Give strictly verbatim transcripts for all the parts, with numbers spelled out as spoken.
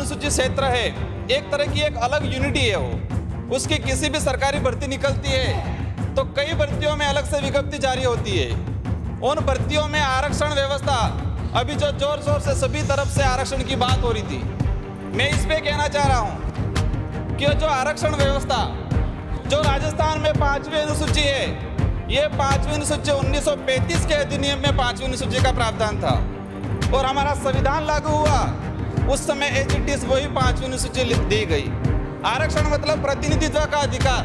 अनुसूचित क्षेत्र है, एक तरह की एक अलग यूनिटी है वो। उसकी किसी भी सरकारी भर्ती निकलती है तो कई भर्तियों में अलग से विज्ञप्ति जारी होती है। उन भर्तियों में आरक्षण व्यवस्था, अभी जो जोर शोर से सभी तरफ से आरक्षण की बात हो रही थी, मैं इस पे कहना चाह रहा हूँ कि जो आरक्षण व्यवस्था जो राजस्थान में पांचवी अनुसूची है, ये पांचवी अनुसूची उन्नीस सौ पैंतीस के अधिनियम में पांचवी अनुसूची का प्रावधान था और हमारा संविधान लागू हुआ उस समय एच वही पांचवी अनुसूची दी गई। आरक्षण मतलब प्रतिनिधित्व का अधिकार।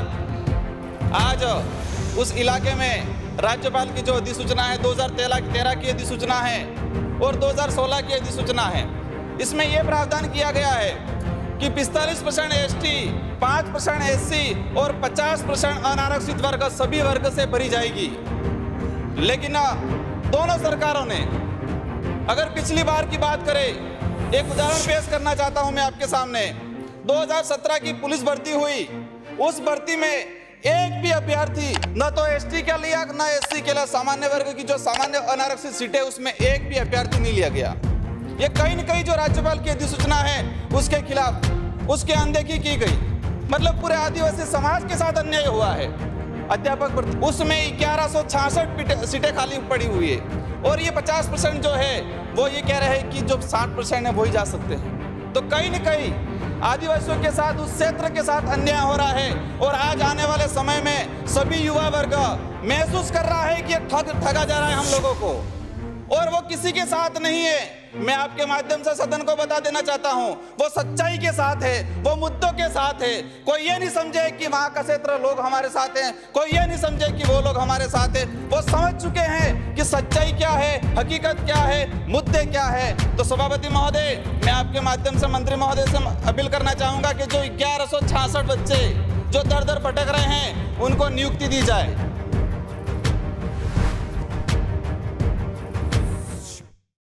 आज उस इलाके में राज्यपाल की जो अधिसूचना है दो हज़ार तेरह की अधिसूचना है और दो हज़ार सोलह की अधिसूचना है, इसमें यह प्रावधान किया गया है कि पिસ્તાलीस परसेंट एस टी, पाँच परसेंट एस सी और पचास परसेंट अनारक्षित वर्ग सभी वर्ग से भरी जाएगी। लेकिन दोनों सरकारों ने, अगर पिछली बार की बात करें, एक उदाहरण पेश करना चाहता हूं मैं आपके सामने। दो हज़ार सत्रह की पुलिस भर्ती हुई, उस भर्ती में एक भी अभ्यर्थी न तो एसटी के लिया न एससी के लिए, सामान्य वर्ग की जो सामान्य अनारक्षित सीटें उसमें एक भी अभ्यर्थी नहीं लिया गया। ये कहीं न कहीं जो राज्यपाल की अधिसूचना है उसके खिलाफ उसकी अनदेखी की गई, मतलब पूरे आदिवासी समाज के साथ अन्याय हुआ है। अध्यापक भर्ती उसमें ग्यारह सौ छियासठ सीटें खाली पड़ी हुई है और ये पचास परसेंट जो है वो ये कह रहे हैं कि जो साठ परसेंट है वही जा सकते हैं। तो कहीं न कहीं आदिवासियों के साथ, उस क्षेत्र के साथ अन्याय हो रहा है और आज आने वाले समय में सभी युवा वर्ग महसूस कर रहा है कि ठग ठगा जा रहा है हम लोगों को, और वो किसी के साथ नहीं है। मैं आपके माध्यम से सदन को बता देना चाहता हूं, वो सच्चाई के साथ है, वो मुद्दों के साथ है। कोई ये नहीं समझे कि वहां का क्षेत्र लोग हमारे साथ हैं, कोई ये नहीं समझे कि वो लोग हमारे साथ हैं। वो समझ चुके हैं कि सच्चाई क्या है, हकीकत क्या है, मुद्दे क्या है। तो सभापति महोदय, मैं आपके माध्यम से मंत्री महोदय से अपील करना चाहूंगा कि जो ग्यारह सौ छियासठ बच्चे जो दर दर भटक रहे हैं उनको नियुक्ति दी जाए।